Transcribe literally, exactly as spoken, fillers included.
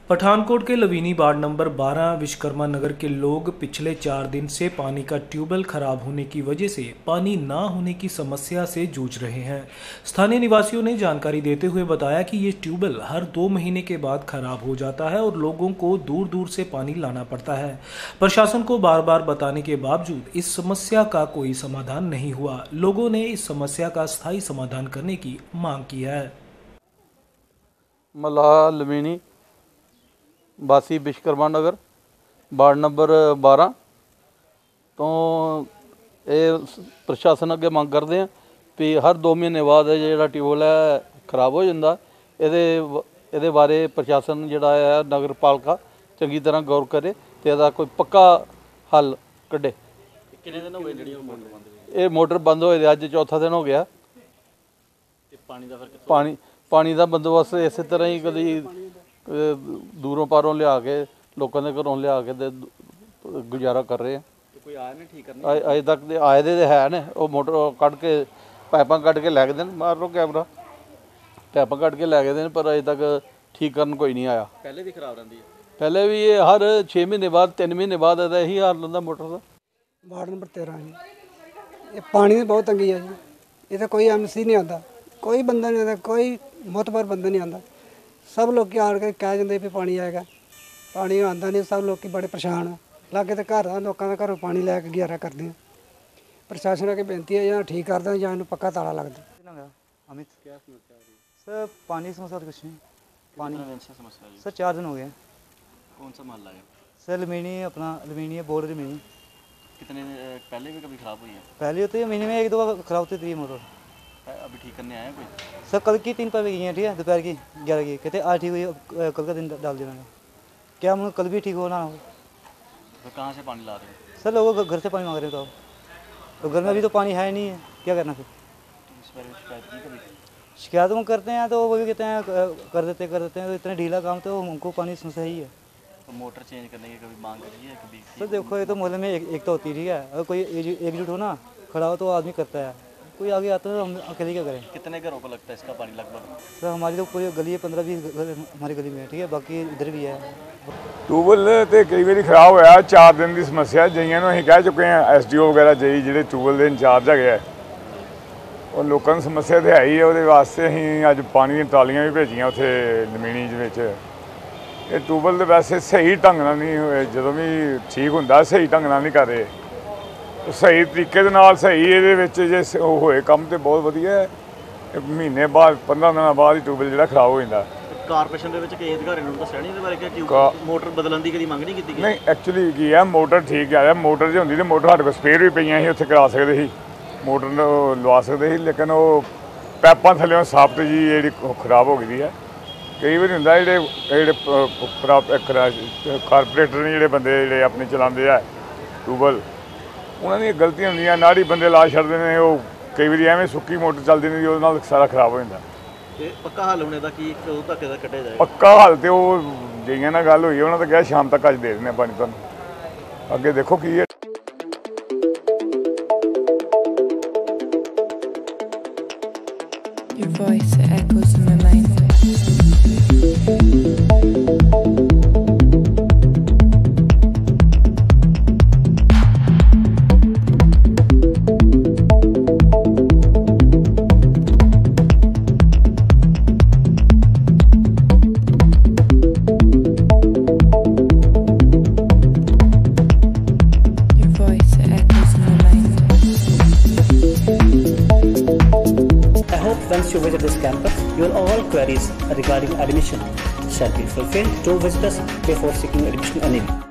पठानकोट के लवीनी ward number बारह विश्वकर्मा नगर के लोग पिछले चार दिन से पानी का ट्यूबवेल खराब होने की वजह से पानी ना होने की समस्या से जूझ रहे हैं। स्थानीय निवासियों ने जानकारी देते हुए बताया कि ये ट्यूबवेल हर दो महीने के बाद खराब हो जाता है और लोगों को दूर दूर से पानी लाना पड़ता है। प्रशासन को बार बार बताने के बावजूद इस समस्या का कोई समाधान नहीं हुआ। लोगों ने इस समस्या का स्थायी समाधान करने की मांग की है। मल्ला लवीनी वासी विश्वकर्मा नगर वार्ड नंबर बारह तो ये प्रशासन अगे मंग करते हैं भी हर दो महीने बाद जो ट्यूबवेल है खराब हो जाता, ये बारे प्रशासन जोड़ा है नगर पालिका चंगी तरह गौर करे तो यदा कोई पक्का हल कढ़े। कितने दिन हो गए ये मोटर बंद होए अज चौथा दिन हो गया। पानी पानी का बंदोबस्त इस तरह ही कभी दूरों पारों लिया के लोगों के घरों लिया के गुजारा कर रहे हैं। कोई आया नहीं ठीक करने? अजे तक दे आए दे है ने वो मोटर कट के पाइपा कट के लै गए मार लो कैमरा पाइपा कट के लै गए पर अजे तक ठीक करन कोई नहीं आया। पहले भी खराब रही है? पहले भी ये हर छे महीने बाद तीन महीने बाद यही हाल रहा मोटर का। वार्ड नंबर तेरह जी, ये पानी की बहुत तंगी है जी। इतना कोई एम सी नहीं आता, कोई बंदा नहीं आता, कोई मोतबर बंदा नहीं आता। सब लोग आड़ के कह जाते भी पानी आएगा, पानी आता नहीं। सब लोग बड़े परेशान है, लागे तो घर लोगों का घरों पानी लैके गुजारा करते हैं। प्रशासन अगे बेनती है या ठीक कर दें या इन्हें पक्का ताला लग दे। अमित क्या समस्या आ रही है? सर पानी की समस्या तो कुछ नहीं, पानी समस्या है सर चार दिन हो गए। कौन सा मोहल्ला है? सर लमीनी, अपना लमीनी बोर्ड लमीनी। कितने पहले भी कभी खराब हुई है? पहले होती है महीने में एक दो बार खराब होती थी मोटर। अभी ठीक करने आया कोई? सर कल की तीन पाइपें गई हैं, ठीक है, दोपहर की ग्यारह की, कहते आज ठीक हुई, कल का दिन डाल देना है। क्या हम कल भी ठीक हो ना हो? तो कहाँ से पानी ला रहे हैं? सर लोगों घर से पानी मांग रहे हो तो घर में अभी तो पानी है नहीं है, क्या करना फिर? इस बारे में शिकायत की कभी? शिकायत हम करते हैं तो वो भी कहते हैं कर देते कर देते हैं, तो इतना ढीला काम तो उनको पानी समस्या ही है। तो मोटर चेंज करने की कभी मांग करी है कभी? सर देखो ये तो मोहल्ले में एक, एक तो होती है, ठीक है, अगर कोई एकजुट हो ना खड़ा हो तो आदमी करता है, कोई आगे आता है तो हम अकेले क्या करें। कितने घरों को लगता है इसका पानी लगभग? सर हमारी तो पूरी गली है, पंद्रह बीस घर हमारी गली में है, ठीक है, बाकी इधर भी है। ट्यूबवेल तो कई बार खराब होया, चार दिन की समस्या जियां अं कह चुके हैं। एस डी ओ वगैरह जी जो ट्यूबवेल के इंचार्ज है और लोगों की समस्या तो है ही है। वो वास्ते अं अज पानी दी ट्रालियां भी भेजियां उत्थे लमीनी ये ट्यूबवेल तो वैसे सही ढंग नाल नहीं होए, जो भी ठीक होंदा सही ढंग नाल नहीं कर रहे, सही तरीके दे नाल सही ये जे होए काम तो बहुत वधिया है। महीने बाद पंद्रह दिन बाद ही ट्यूबवेल जो खराब हो जाता। कारपोरेशन के कई अधिकारी ने दस्सिया नहीं बारे कि मोटर बदलन की कभी मंग नहीं की? नहीं एक्चुअली की है मोटर ठीक है, मोटर जो होंगी तो मोटर साढ़े को स्पेयर भी पई उत्थे करा सकते ही, मोटर लवा सकते ही, लेकिन वो पैपां थल्लों साफ्ट जी जी खराब हो गई है। कई बार होंदा जेह्ड़े कारपोरेटर ने जेह्ड़े बंदे जेह्ड़े अपने चलाते हैं ट्यूबवेल, उन्होंने गलतियां होंदियां, नाड़ी बंदे ला छड़ते हैं, वो कई बार एवं सुक्की मोटर चलती नहीं, वो सारा खराब हो जाता। पक्का हल होने का की कदों तक कड्ढिया जाएगा? पक्का हल तो वो जियां नाल गल हुई उन्होंने कहा शाम तक अज दे देने पानी तुहानूं, अगे देखो की है। Your voice echoes in my mind. Once you visit this campus, your all queries regarding admission shall be fulfilled to visitors before seeking admission anyway.